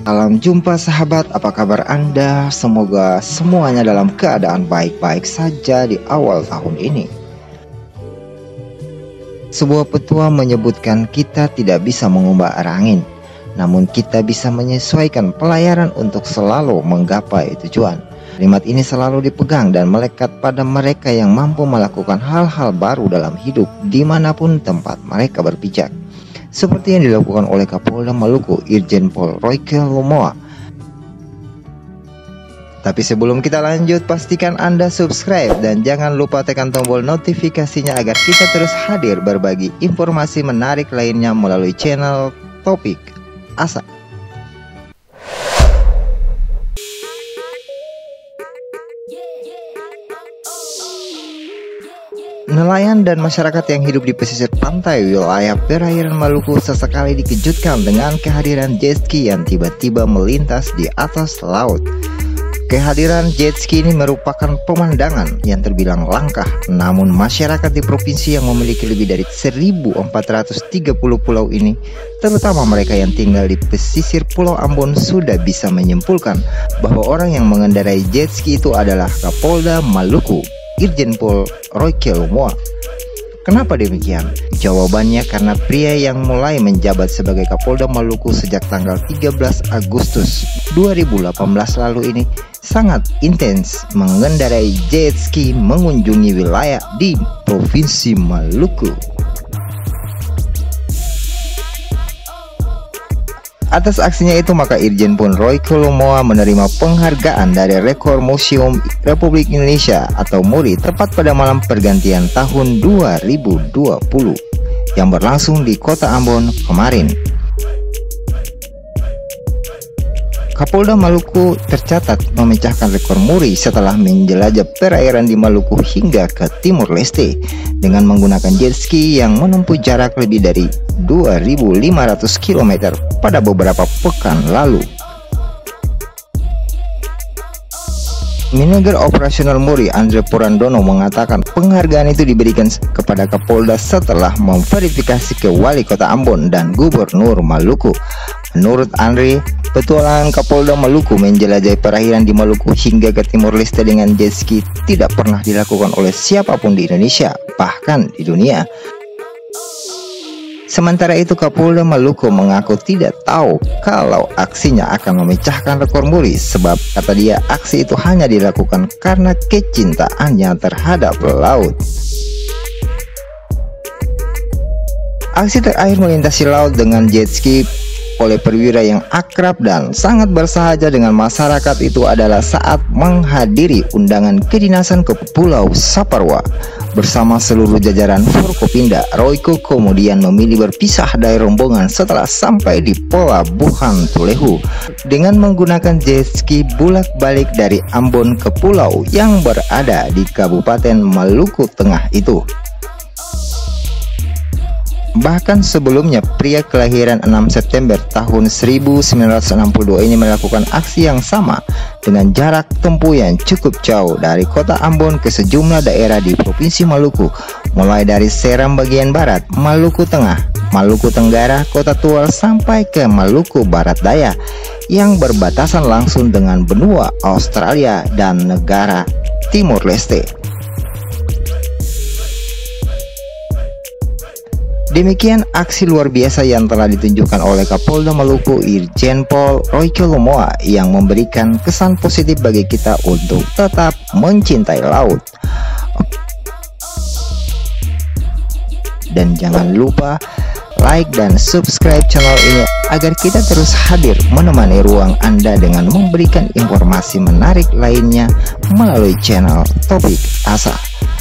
Salam jumpa sahabat, apa kabar Anda? Semoga semuanya dalam keadaan baik-baik saja di awal tahun ini. Sebuah petua menyebutkan kita tidak bisa mengubah arah angin, namun kita bisa menyesuaikan pelayaran untuk selalu menggapai tujuan. Kalimat ini selalu dipegang dan melekat pada mereka yang mampu melakukan hal-hal baru dalam hidup dimanapun tempat mereka berpijak. Seperti yang dilakukan oleh Kapolda Maluku, Irjen Pol Royke Lumowa. Tapi sebelum kita lanjut, pastikan Anda subscribe dan jangan lupa tekan tombol notifikasinya agar kita terus hadir berbagi informasi menarik lainnya melalui channel Topik Asa. Nelayan dan masyarakat yang hidup di pesisir pantai wilayah perairan Maluku sesekali dikejutkan dengan kehadiran jet ski yang tiba-tiba melintas di atas laut. Kehadiran jet ski ini merupakan pemandangan yang terbilang langka, namun masyarakat di provinsi yang memiliki lebih dari 1.430 pulau ini, terutama mereka yang tinggal di pesisir Pulau Ambon, sudah bisa menyimpulkan bahwa orang yang mengendarai jet ski itu adalah Kapolda Maluku, Irjen Pol Royke Lumowa. Kenapa demikian? Jawabannya karena pria yang mulai menjabat sebagai Kapolda Maluku sejak tanggal 13 Agustus 2018 lalu ini sangat intens mengendarai jet ski mengunjungi wilayah di Provinsi Maluku. Atas aksinya itu, maka Irjen Pol Royke Lumowa menerima penghargaan dari Rekor Museum Republik Indonesia atau MURI tepat pada malam pergantian tahun 2020 yang berlangsung di Kota Ambon kemarin. Kapolda Maluku tercatat memecahkan rekor MURI setelah menjelajah perairan di Maluku hingga ke Timur Leste dengan menggunakan jet ski yang menempuh jarak lebih dari 2.500 km pada beberapa pekan lalu. Manager Operasional MURI Andre Purandono mengatakan penghargaan itu diberikan kepada Kapolda setelah memverifikasi ke Wali Kota Ambon dan Gubernur Maluku. Menurut Andre, petualangan Kapolda Maluku menjelajahi perairan di Maluku hingga ke Timur Leste dengan jet ski tidak pernah dilakukan oleh siapapun di Indonesia, bahkan di dunia. Sementara itu, Kapolda Maluku mengaku tidak tahu kalau aksinya akan memecahkan rekor MURI, sebab kata dia aksi itu hanya dilakukan karena kecintaannya terhadap laut. Aksi terakhir melintasi laut dengan jet ski oleh perwira yang akrab dan sangat bersahaja dengan masyarakat itu adalah saat menghadiri undangan kedinasan ke Pulau Saparwa. Bersama seluruh jajaran Forkopimda, Royke kemudian memilih berpisah dari rombongan setelah sampai di Pelabuhan Tulehu dengan menggunakan jet ski bolak-balik dari Ambon ke pulau yang berada di Kabupaten Maluku Tengah itu. Bahkan sebelumnya, pria kelahiran 6 September tahun 1962 ini melakukan aksi yang sama dengan jarak tempuh yang cukup jauh dari Kota Ambon ke sejumlah daerah di Provinsi Maluku, mulai dari Seram bagian barat, Maluku Tengah, Maluku Tenggara, Kota Tual sampai ke Maluku Barat Daya yang berbatasan langsung dengan benua Australia dan negara Timur Leste. Demikian aksi luar biasa yang telah ditunjukkan oleh Kapolda Maluku Irjen Pol Royke Lumowa yang memberikan kesan positif bagi kita untuk tetap mencintai laut. Dan jangan lupa like dan subscribe channel ini agar kita terus hadir menemani ruang Anda dengan memberikan informasi menarik lainnya melalui channel Topik Asa.